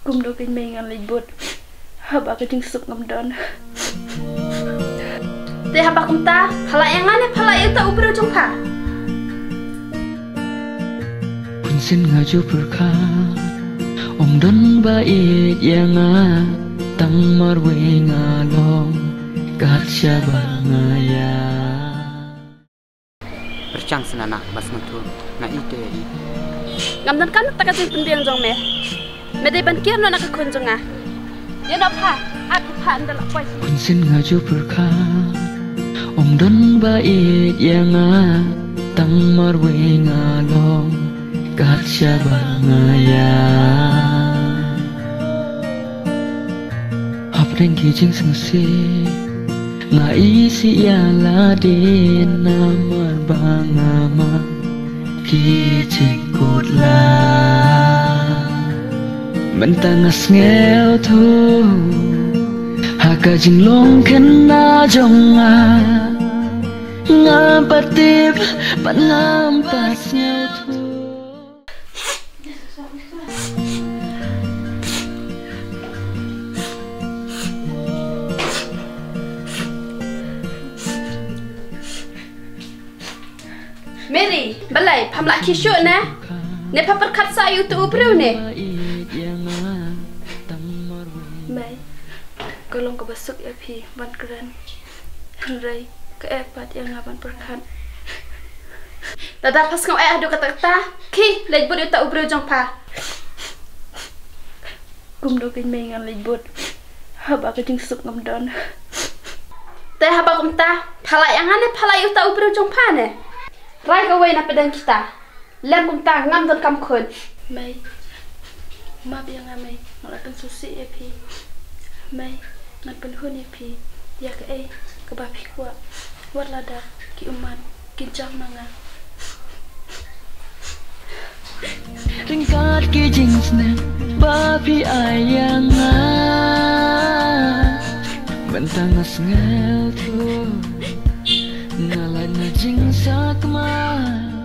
Kum do kin mengan libut. Haba ka jing sup ngam don. Te haba kum ta, phala yang ane phala itu ubro jong pa. Kun sin ngaju perka. Om don bait yang tang marwe ngalong kat syabangaya. Bercang senana bas ngetu na ite i. Ngam dan kan tak kajing pendiang jong me. Me de ban kian nak kun jong ah. Ya na pa, aku pa andal apa sih. Kun sin ngaju perka. Om don bait yang tang marwe ngalong kat syabangaya. Apreng kijing sengse nga isi yala din namar bangama kijing kutla mentangas ngel tu haka jing long kena jonga ngapatip pan ngampas ngel tu. Mary, balai pamla kisho na. Ne papar kat sa yu tu ubro ne. Mai. Kolong ka basuk ya pi ban keren. Henry ke epat yang ngaban perkan. Dada pas ngau adu kata-kata. Ki, lej bud yu ta ubro jong pa. Kum do kin mengan libut. Haba ka jing sup ngam don. Te haba kum ta, phala yang ane phala yu ta ubro jong pa ne. Rai ka way na pedang kita. Lem kum ta ngam don kam kun. Mai. Map yang amai ngalakan susi ya pi. Mai ngan penhun ya pi. Ya ke ke bapi kuat. Wat lada ki uman kincang manga. Ringkat kijing sne bapi ayanga bentangas ngel tu ngalan jing sakma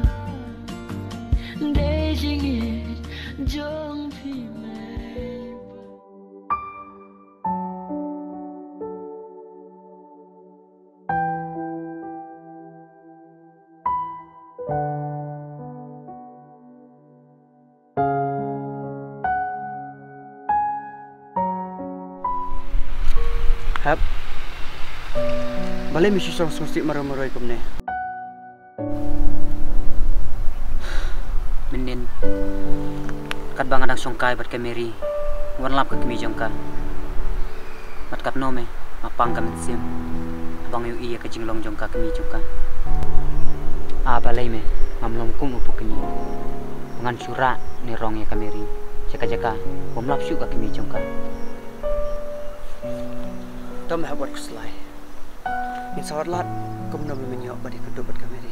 de jingit jong pi mai. Hap. Balai misi song song sik maroi kum ne. Menin. Kat bang adang songkai bat ke Mary. Wan lap ke kemi jongka. Bat kat no me mapang ka mitsim. Abang yu iya ke jinglong jongka kemi jongka. Balai me ngamlom kum upu keni. Ngan syura ni rong ya ke Mary. Jaka-jaka bom lap syuk ka kemi jongka. Tom buat kuslai. In sawatlat kum nom menyok badi kedua bat kameri.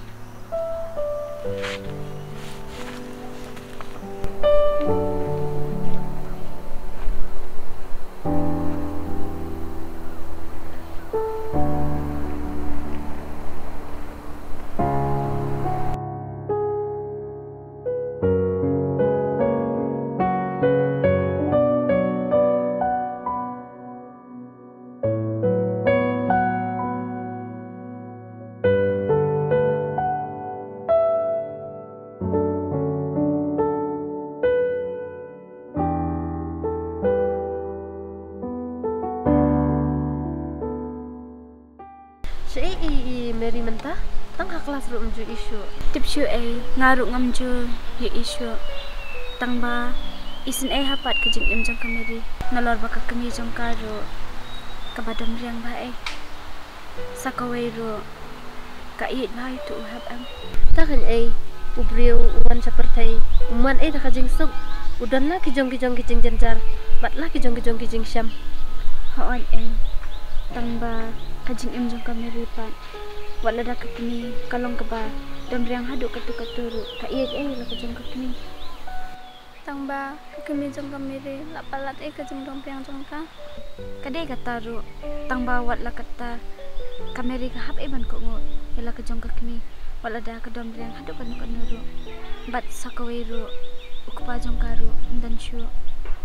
Mary mentah, tang ka kelas ru mju isu. Tip syu ngaruk ngam ju ye isu. Tang ba isin hapat ke jing im jong kameri. Nalor ba ka kemi jong karo. Ka badam riang ba Sakawai ru ka iit ba itu hab am. Takan ubriu uwan seperti uman tak jing suk. Udan lah kijong kijing jenjar. Bat lah kijong kijing syam. Hoon tang ba kajing im jong kameri pan. Wala da ka kini kalong ka ba dam riang hadu katu-katuru ka iit la ka jong ka kini. Tang ba ka kemi jong kameri la palat ka jong dong piang jong ka. Kadai ka taru tang ba wat la kata kameri ka hap ban ko ngo ela ka jong ka kini. Wala da ka dam riang hadu kan nuru. Bat sakawai ru ukpa jong karu dan syu.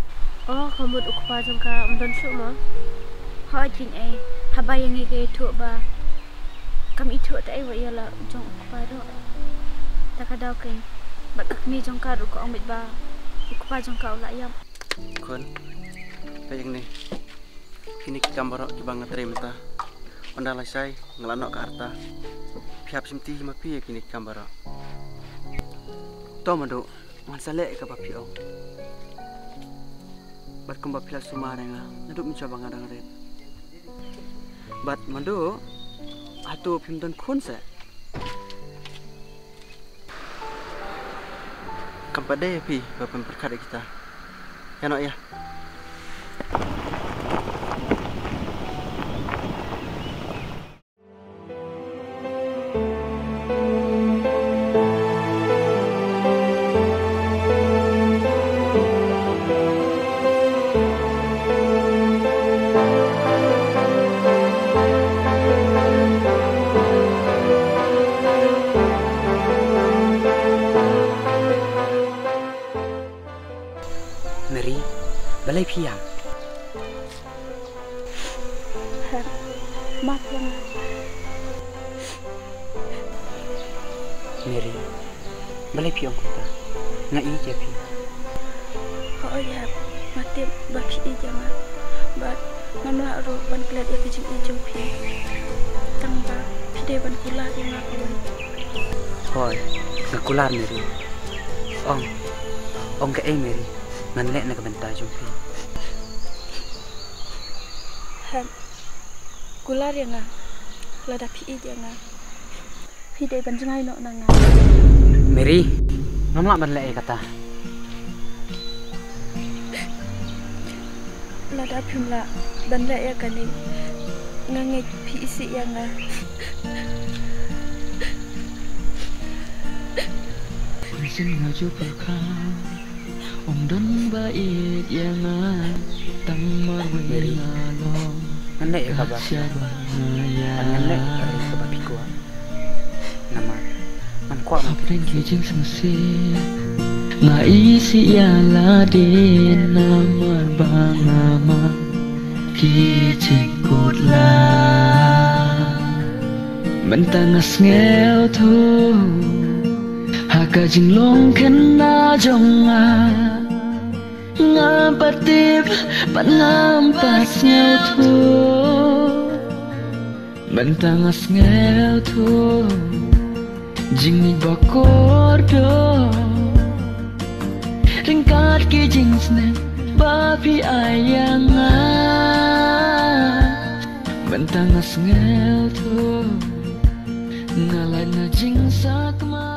Oh, kamu ukpa jongka umdan syuk mo. Ho jing haba yang ngi ke ba. Kami itu tak wa yala jong ukpa do. Tak ada kan. Bat kami jongka ru ko amit ba. Ukpa jongka ula yam. Kun, kayak nih. Kini gambar ki bang ngetrem ta. Onda lasai ngelanok ke arta. Pihak simti ma pi kini gambar. To mando, man salek ka papi o. Bat kumba pila sumarenga, naduk mencoba ngadang red. Bat mando, atu pimdan kun se. Kampade pi bapak perkara kita. Ya no ya. Mary, balai piang. Mat yang Mary, balai piang kita. Ngai je pi. ho ya mati ba pi jangan. Bat mamla ro ban klat ya kijing jong pi. Tang ba pi de ban kula yang aku. Hoi, ngakular Mary. Ong ke Mary. Ngan lek na kabenta jong pi. Kular yang lada pi jangan. Pi de ban jangai no nang. Mary, ngamla ban lek kata. Lada pimla ban lek ya kan ngange pi isi yang Xin ngaju perkang Om don bait yang tang marwe ngalong Ngan lek ya kabar. Ngan lek ka papi ko. Nama man kwa man Apren kijing sengse nga isi yala de namar bang nama kijing kutla mentangas ngel tu haka jing long kena jonga ngapatip pan ngampas ngel tu mentangas ngel tu jing ni bakor do ringkat ki jing sne bapi ayanga mentangas ngel tu ngalai na jing sakma